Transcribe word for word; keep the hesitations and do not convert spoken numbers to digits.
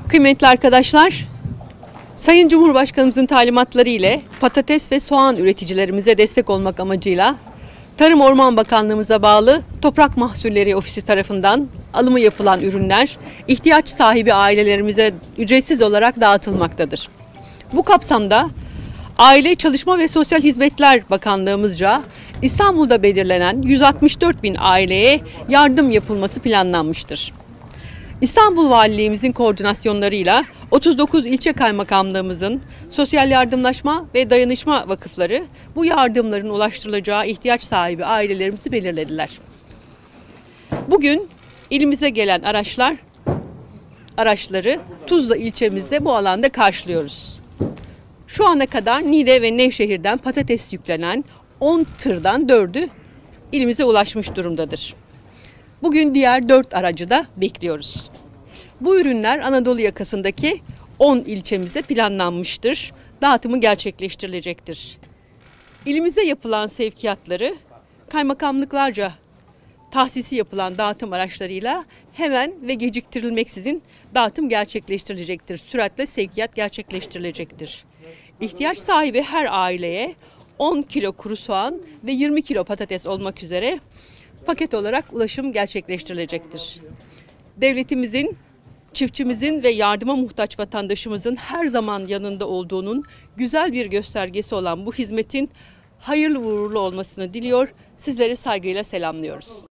Kıymetli arkadaşlar, Sayın Cumhurbaşkanımızın talimatları ile patates ve soğan üreticilerimize destek olmak amacıyla Tarım Orman Bakanlığımıza bağlı Toprak Mahsulleri Ofisi tarafından alımı yapılan ürünler ihtiyaç sahibi ailelerimize ücretsiz olarak dağıtılmaktadır. Bu kapsamda Aile, Çalışma ve Sosyal Hizmetler Bakanlığımızca İstanbul'da belirlenen yüz altmış dört bin aileye yardım yapılması planlanmıştır. İstanbul Valiliğimizin koordinasyonlarıyla otuz dokuz ilçe kaymakamlığımızın sosyal yardımlaşma ve dayanışma vakıfları bu yardımların ulaştırılacağı ihtiyaç sahibi ailelerimizi belirlediler. Bugün ilimize gelen araçlar, araçları Tuzla ilçemizde bu alanda karşılıyoruz. Şu ana kadar Niğde ve Nevşehir'den patates yüklenen on tırdan dördü ilimize ulaşmış durumdadır. Bugün diğer dört aracı da bekliyoruz. Bu ürünler Anadolu yakasındaki on ilçemize planlanmıştır. Dağıtımı gerçekleştirilecektir. İlimize yapılan sevkiyatları kaymakamlıklarca tahsisi yapılan dağıtım araçlarıyla hemen ve geciktirilmeksizin dağıtım gerçekleştirilecektir. Süratle sevkiyat gerçekleştirilecektir. İhtiyaç sahibi her aileye on kilo kuru soğan ve yirmi kilo patates olmak üzere paket olarak ulaşım gerçekleştirilecektir. Devletimizin, çiftçimizin ve yardıma muhtaç vatandaşımızın her zaman yanında olduğunun güzel bir göstergesi olan bu hizmetin hayırlı uğurlu olmasını diliyor, sizleri saygıyla selamlıyoruz.